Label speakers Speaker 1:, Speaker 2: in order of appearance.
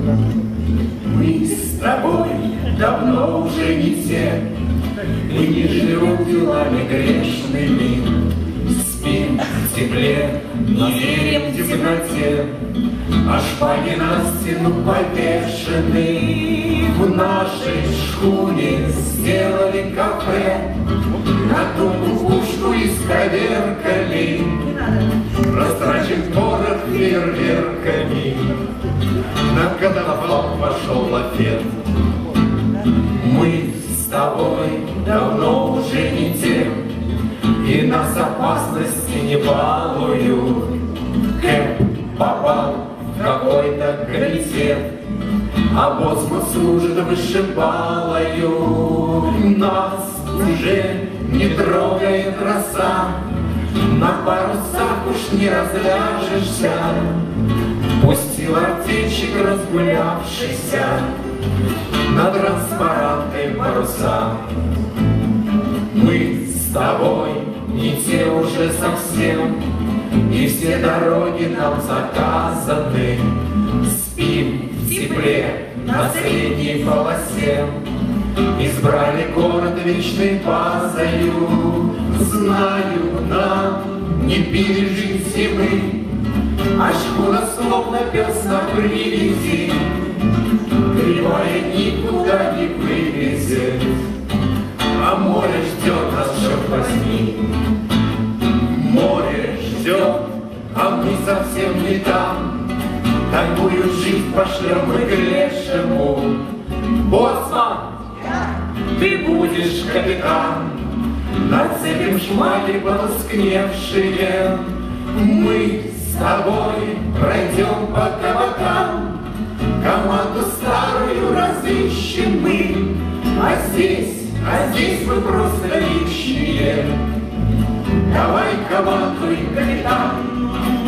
Speaker 1: Мы с тобой давно уже не те, мы не живем делами грешными, спим в тепле, не верим в темноте, а шпаги на стену повешены. В нашей шхуне сделали кафе, на ту пушку исковеркали, растрачен порох фейерверками, на катафалк пошел лафет. Мы с тобой давно уже не те, и нас опасности не балуют. Кэп попал в какой-то комитет, а боцман служит вышибалою. Нас уже не трогает роса, на парусах уж не разляжешься. Пустил артельщик разгулявшийся на транспарантной паруса. Мы с тобой не те уже совсем, и все дороги нам заказаны. Спим в тепле на средней полосе, избрали город вечной базою. Знаю, нам не пережить зимы, а шхуна словно пес на привязи, кривая никуда не вылезет, а море ждет нас, черт возьми. Море ждет, а мы совсем не там, такую жизнь пошлем мы к лешему. Боцман, ты будешь капитан, нацепим шмали потускневшие. Мы с тобой пройдем по кабакам, команду старую разыщем мы, а здесь мы просто лишние. Давай командуй, капитан.